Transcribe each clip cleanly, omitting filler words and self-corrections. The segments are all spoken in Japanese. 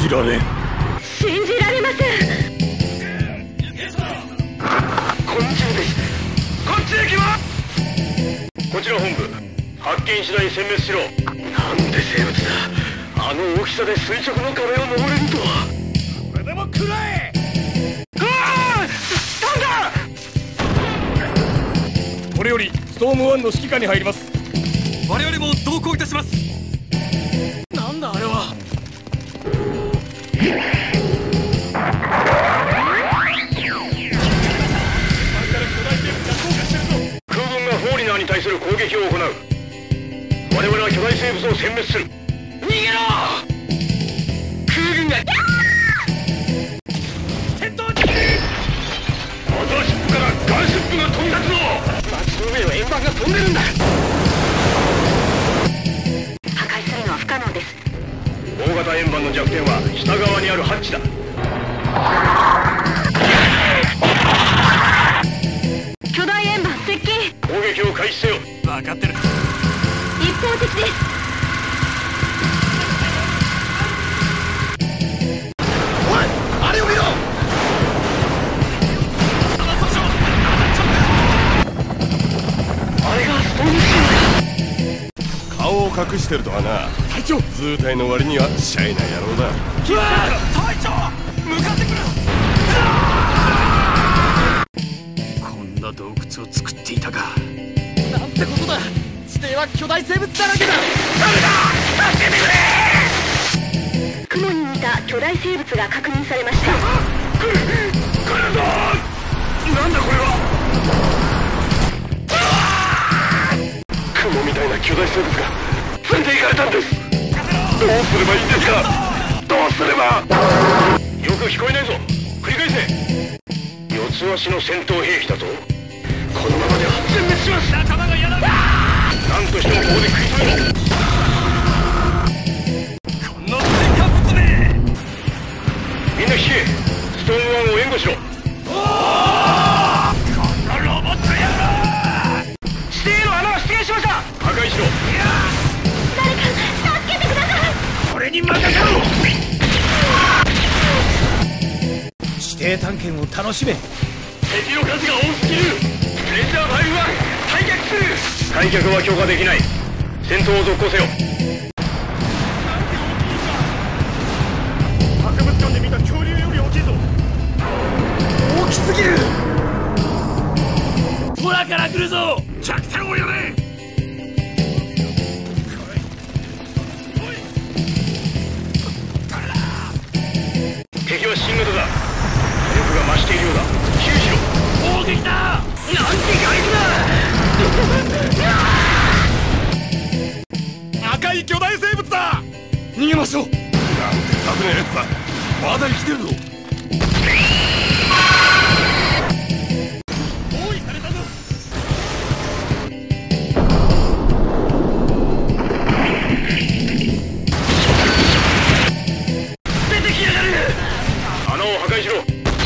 じられん。 信じられません。 昆虫です。こっちへ来ます。こちら本部、発見次第殲滅しろ。なんで生物だ。あの大きさで垂直の壁を登れるとは。これでも食らえ。ああ、なんだ。 これよりストーム1の指揮下に入ります。 我々も同行いたします。 なんだあれは。 空軍がフォーリナーに対する攻撃を行う。我々は巨大生物を殲滅する。逃げろ。空軍が戦闘に。アザーシップからガンシップが飛び立つぞ。街の上を円盤が飛んでるんだ。 破壊するのは不可能です。 大型円盤の弱点は下側にあるハッチだ。 巨大円盤接近。 攻撃を開始せよ。 分かってる。 一方的です。 おい、あれを見ろ。 あれがストームシー顔を隠してるとはな。隊長、図体の割にはシャイな野郎だ。 隊長、向かってくる。こんな洞窟を作っていたか。 なんてことだ。地底は巨大生物だらけだ。 助けてくれ。 雲に似た巨大生物が確認されました。 来るぞ。なんだこれは。雲みたいな巨大生物が連れて行かれたんです。どうすればいいんですか。どうすれば。よく聞こえないぞ。繰り返せ。四つ足の戦闘兵器だぞ。このままでは全滅します。仲間がやられ。なんとしてもここで食い止めろ。 このデカブツめ。 みんな引け。ストーム1を援護しろ。 このロボット野郎。 地底への穴は出現しました。破壊しろ。 誰か助けてください。 俺に任せろ。 地底探検を楽しめ。 敵の数が多すぎる。レンジャー5は退却する。退却は許可できない。戦闘を続行せよ。博物館で見た恐竜より大きいぞ。 大きすぎる。 空から来るぞ。弱点をやれ。 敵は新型だ。火力が増しているようだ。注意しろ。 攻撃だ。 なんて外赤い巨大生物だ。逃げましょう。なんてタフなやつだ。まだ生きてるぞ。 包囲されたぞ。 出てきやがる。穴を破壊しろ。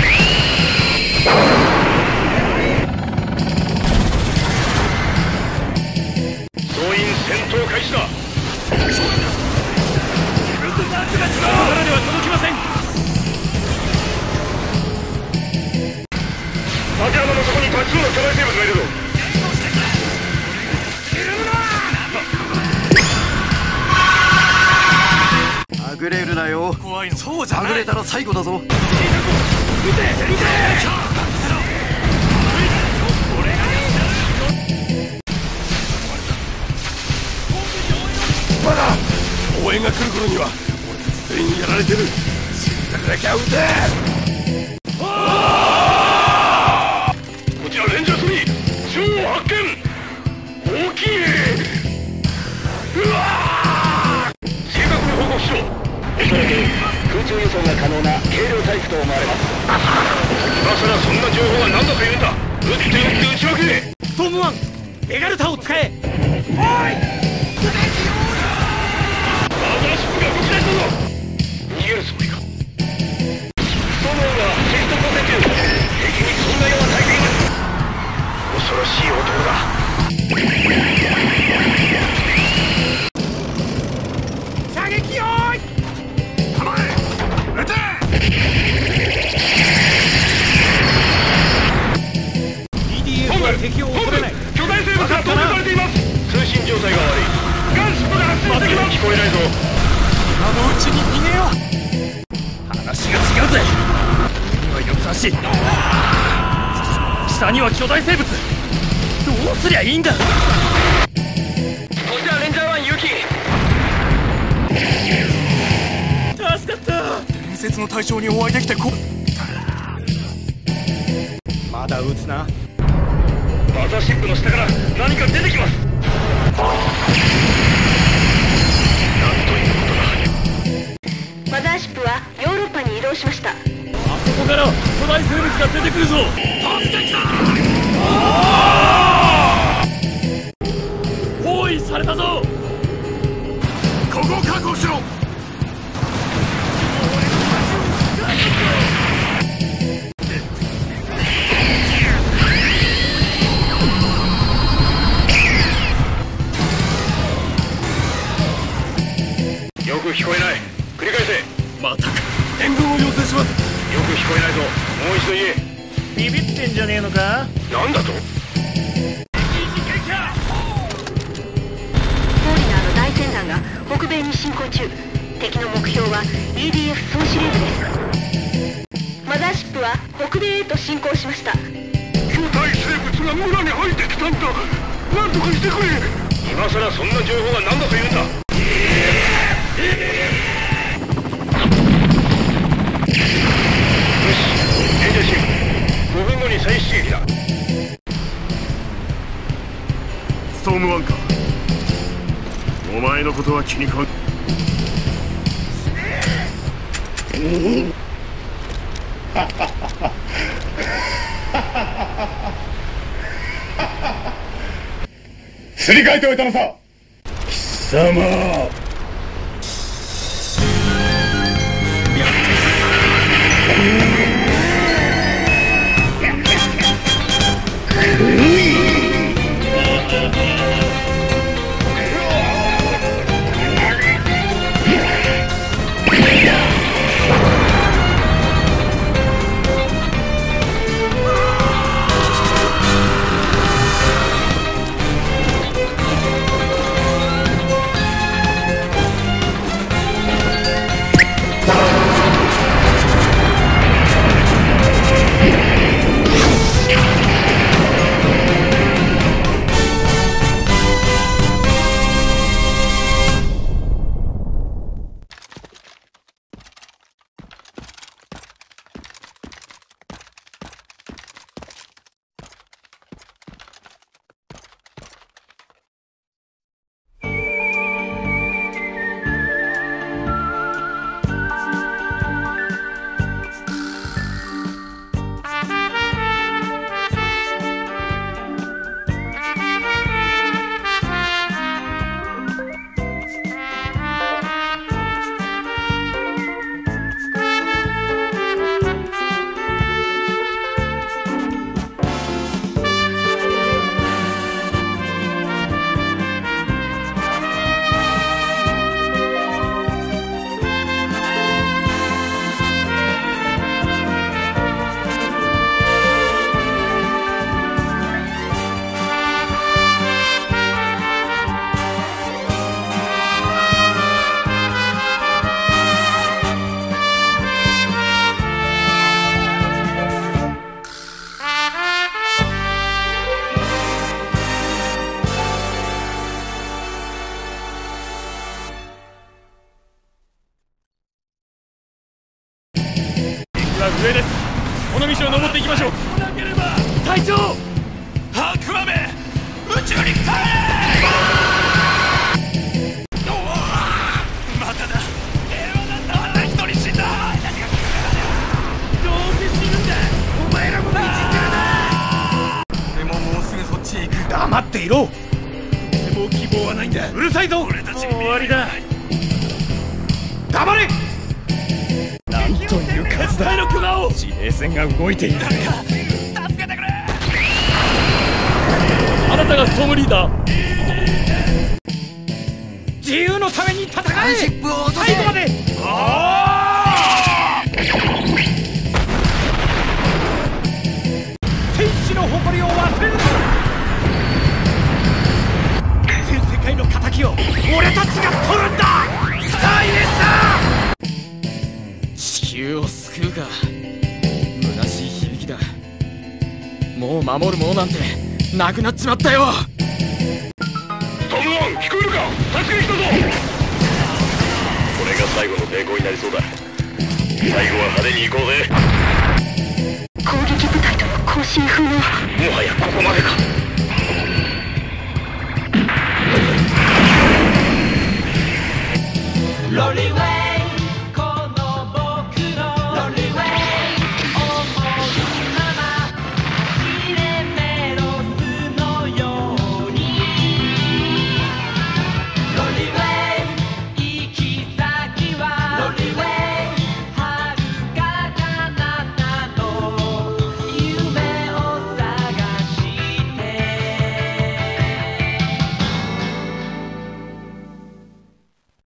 総員戦闘開始だ。 自分で何とかしろ。力では届きません。 竹穴の底に多数の巨大生物がいるぞ。 はぐれるなよ。 怖いの。そうじゃはない。 ぐれたら最後だぞ。 撃て撃て。俺がやまだ応援が来る頃には俺たち全員やられてる。死んだくなきゃ撃て。 こちらレンジャー3、銃を発見。大きい。うわー。正確に報告しろ。おそらく空中輸送が可能な軽量タイプと思われます。今さらそんな情報は何だと言うんだ。撃って撃って撃ち分け。 ストーム1、ベガルタを使え。 おい。アザーシップが動き出したぞ。逃げるつもりか。ストーム1はシフトコンセント。敵に損害を与えています。恐ろしい男だ。 射撃用意。 構え。 状態が悪い。ガンシップが発生してきます。聞こえないぞ。 今のうちに逃げよう。 話が違うぜ。上には四つ足、下には巨大生物。どうすりゃいいんだ。 こちらレンジャー1ユキ。 助かった。 伝説の対象にお会いできてまだ撃つな。 マザーシップの下から何か出てきます。なんということだ。 マザーシップはヨーロッパに移動しました。 あそこから巨大生物が出てくるぞ。助けきた。包囲されたぞ。 ここを確保しろ。 よく聞こえない。繰り返せ。 またか。 援軍を要請します。 よく聞こえないぞ。もう一度言え。 ビビってんじゃねえのか。 なんだと。 フォーリナーの大船団が北米に進行中。敵の目標は EDF 総司令部です。マザーシップは北米へと進行しました。 巨大生物が村に入ってきたんだ。なんとかしてくれ。 今さらそんな情報が何だと言うんだ。よし、レンジャーシン5分後に再出撃だ。 ストームワンか。お前のことは気にかん。 すり替えておいたのさ。貴様。 上です。この道を登っていきましょう。来なければ隊長。アクアメ宇宙に帰れ。まただ。また一人死んだ。どうせ死ぬんだ。お前らも道行ってるな。 俺ももうすぐそっちへ行く。 黙っていろ。もう希望はないんだ。うるさいぞ。俺たちに終わりだ。黙れ。なんという数だ。地平線が動いている。誰か助けてくれ。あなたがストームリーダー。自由のために戦え。最後まで。戦士の誇りを忘れるな。全世界か。虚しい響きだ。もう守るものなんてなくなっちまったよ。 トムワン、聞こえるか？助けに来たぞ。これが最後の抵抗になりそうだ。最後は派手に行こうぜ。 攻撃部隊との交信不能。 もはやここまでか。